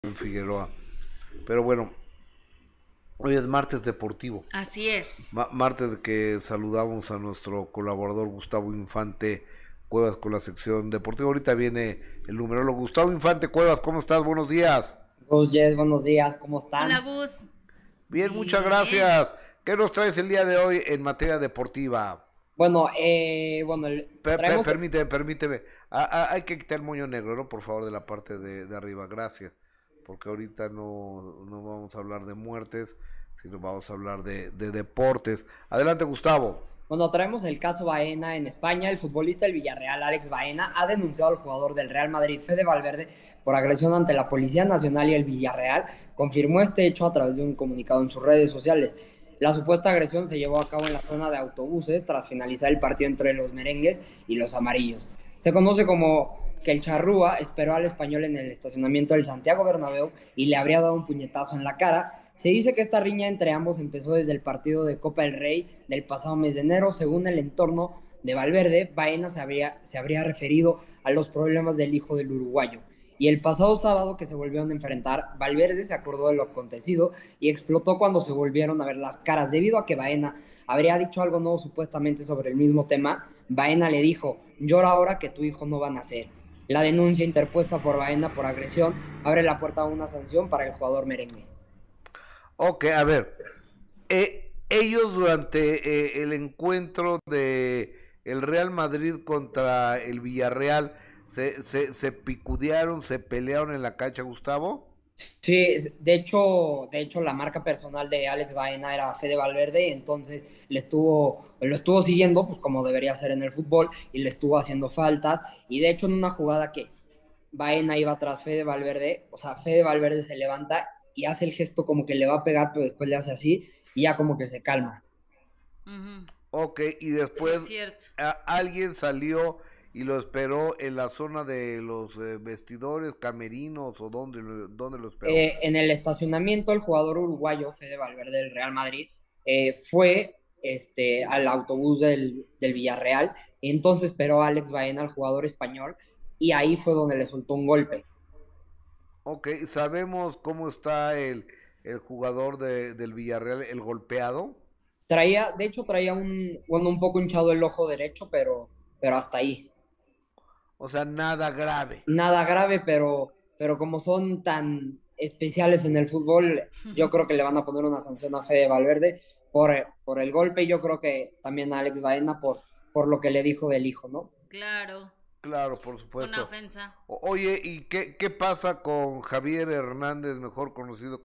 en Figueroa. Pero bueno, hoy es martes deportivo. Así es. Martes que saludamos a nuestro colaborador Gustavo Infante Cuevas con la sección deportiva. Ahorita viene el numerólogo Gustavo Infante Cuevas. ¿Cómo estás? Buenos días. Gus, Jess, buenos días, ¿cómo Hola, están? Gus. Bien, muchas Bien. gracias. ¿Qué nos traes el día de hoy en materia deportiva? Traemos, Permíteme. Hay que quitar el moño negro, ¿no? Por favor, de la parte de arriba. Gracias. Porque ahorita no vamos a hablar de muertes, sino vamos a hablar de deportes. Adelante, Gustavo. traemos el caso Baena en España. El futbolista del Villarreal, Alex Baena, ha denunciado al jugador del Real Madrid, Fede Valverde, por agresión ante la Policía Nacional y el Villarreal. Confirmó este hecho a través de un comunicado en sus redes sociales. La supuesta agresión se llevó a cabo en la zona de autobuses tras finalizar el partido entre los merengues y los amarillos. Se conoce como que el charrúa esperó al español en el estacionamiento del Santiago Bernabéu y le habría dado un puñetazo en la cara. Se dice que esta riña entre ambos empezó desde el partido de Copa del Rey del pasado mes de enero. Según el entorno de Valverde, Baena se habría referido a los problemas del hijo del uruguayo. Y el pasado sábado que se volvieron a enfrentar, Valverde se acordó de lo acontecido y explotó cuando se volvieron a ver las caras. Debido a que Baena habría dicho algo nuevo supuestamente sobre el mismo tema, Baena le dijo: llora ahora que tu hijo no va a nacer. La denuncia interpuesta por Baena por agresión abre la puerta a una sanción para el jugador merengue. Ok, a ver. Ellos durante el encuentro de el Real Madrid contra el Villarreal se picudearon, se pelearon en la cancha, Gustavo. Sí, de hecho, la marca personal de Alex Baena era Fede Valverde, entonces lo estuvo siguiendo, pues como debería ser en el fútbol, y le estuvo haciendo faltas. Y de hecho, en una jugada que Baena iba tras Fede Valverde, o sea, Fede Valverde se levanta y hace el gesto como que le va a pegar, pero después le hace así, y ya como que se calma. Ujú. Ok, y Sí, es después cierto. alguien salió y lo esperó en la zona de los vestidores, camerinos o dónde lo esperó. En el estacionamiento, el jugador uruguayo, Fede Valverde del Real Madrid, fue al autobús del Villarreal, y entonces esperó a Alex Baena, el jugador español, y ahí fue donde le soltó un golpe. Ok, sabemos cómo está el jugador del Villarreal, el golpeado. De hecho traía un poco hinchado el ojo derecho, pero hasta ahí. O sea, nada grave. Nada grave, pero como son tan especiales en el fútbol, yo creo que le van a poner una sanción a Fede Valverde por el golpe, y yo creo que también a Alex Baena por lo que le dijo del hijo, ¿no? Claro. Claro, por Una supuesto. ofensa. Oye, ¿y qué pasa con Javier Hernández, mejor conocido